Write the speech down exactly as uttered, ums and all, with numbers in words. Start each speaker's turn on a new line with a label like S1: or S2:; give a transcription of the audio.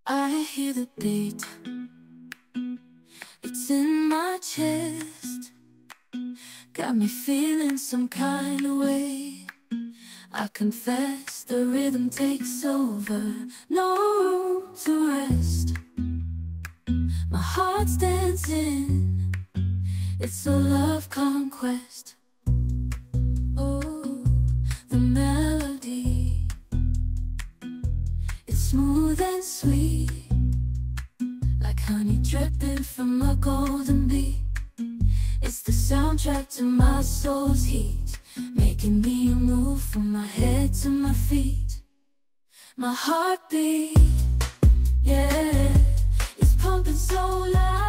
S1: I hear the beat, it's in my chest, got me feeling some kind of way. I confess the rhythm takes over, no room to rest. My heart's dancing, it's a love conquest. Oh, the melody, it's smooth and sweet, like honey dripping from a golden bee. It's the soundtrack to my soul's heat, making me move from my head to my feet. My heartbeat, yeah, it's pumping so loud.